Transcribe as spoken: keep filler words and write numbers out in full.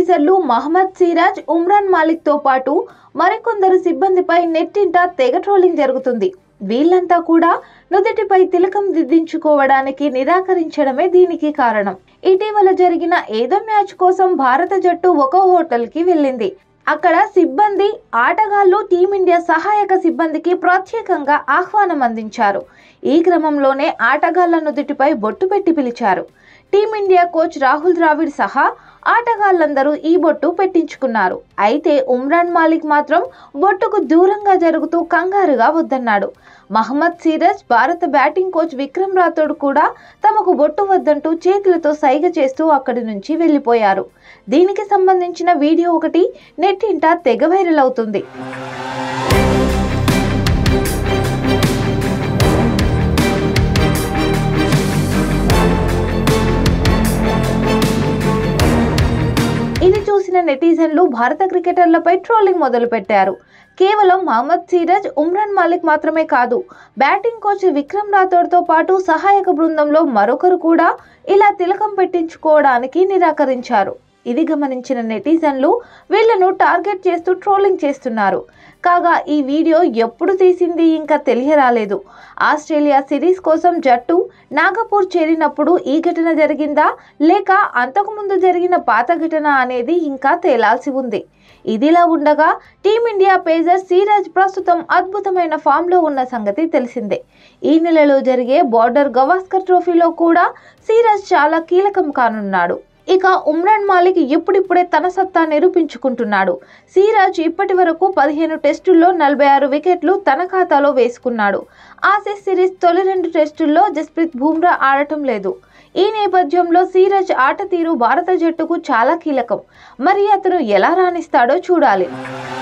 పేసర్లు మహమ్మద్ సిరాజ్, ఉమ్రాన్ మాలిక్ తో పాటు మరికొందరు సిబ్బందిపై నెట్టింట తెగ ట్రోలింగ్ జరుగుతుంది. వీళ్ళంతా కూడా నుదుటిపై తిలకం దిద్దించుకోవడానికి నిరాకరించడమే దీనికి కారణం. ఇటీవల జరిగిన ఏదో మ్యాచ్ కోసం భారత జట్టు ఒక హోటల్ కి వెళ్ళింది. అక్కడ సిబ్బంది, ఆటగాళ్లు టీమిండియా సహాయక సిబ్బందికి ప్రత్యేకంగా ఆహ్వానం అందించారు. ఈ క్రమంలోనే ఆటగాళ్ల నుదుటిపై బొట్టు పెట్టి పిలిచారు. టీమిండియా కోచ్ రాహుల్ ద్రావిడ్ సహా ఆటగాళ్లందరూ ఈ బొట్టు పెట్టించుకున్నారు. అయితే ఉమ్రాన్ మాలిక్ మాత్రం బొట్టుకు దూరంగా జరుగుతూ కంగారుగా వద్దన్నాడు. మహమ్మద్ సిరాజ్, భారత బ్యాటింగ్ కోచ్ విక్రమ్ రాథోడ్ కూడా తమకు బొట్టు వద్దంటూ చేతులతో సైగ చేస్తూ అక్కడి నుంచి వెళ్లిపోయారు. దీనికి సంబంధించిన వీడియో ఒకటి నెట్టింట తెగ వైరల్ అవుతుంది. ఇది చూసిన నెటిజన్లు భారత క్రికెటర్లపై ట్రోలింగ్ మొదలు పెట్టారు. కేవలం మహమ్మద్ సిరాజ్, ఉమ్రాన్ మాలిక్ మాత్రమే కాదు, బ్యాటింగ్ కోచ్ విక్రమ్ రాథోడ్ తో పాటు సహాయక బృందంలో మరొకరు కూడా ఇలా తిలకం పెట్టించుకోవడానికి నిరాకరించారు. ఇది గమనించిన నెటిజన్లు వీళ్లను టార్గెట్ చేస్తూ ట్రోలింగ్ చేస్తున్నారు. కాగా ఈ వీడియో ఎప్పుడు తీసింది ఇంకా తెలియరాలేదు. ఆస్ట్రేలియా సిరీస్ కోసం జట్టు నాగపూర్ చేరినప్పుడు ఈ ఘటన జరిగిందా లేక అంతకుముందు జరిగిన పాత ఘటన అనేది ఇంకా తేలాల్సి ఉంది. ఇదిలా ఉండగా టీమిండియా పేసర్ సిరాజ్ ప్రస్తుతం అద్భుతమైన ఫామ్ లో ఉన్న సంగతి తెలిసిందే. ఈ నెలలో జరిగే బార్డర్ గవాస్కర్ ట్రోఫీలో కూడా సిరాజ్ చాలా కీలకం కానున్నాడు. ఇక ఉమ్రాన్ మాలిక్ ఇప్పుడిప్పుడే తన సత్తా నిరూపించుకుంటున్నాడు. సిరాజ్ ఇప్పటి వరకు పదిహేను టెస్టుల్లో నలభై ఆరు వికెట్లు తన ఖాతాలో వేసుకున్నాడు. ఆసీస్ సిరీస్ తొలి రెండు టెస్టుల్లో జస్ప్రీత్ బుమ్రా ఆడటం లేదు. ఈ నేపథ్యంలో సిరాజ్ ఆట తీరు భారత జట్టుకు చాలా కీలకం. మరి అతను ఎలా రాణిస్తాడో చూడాలి.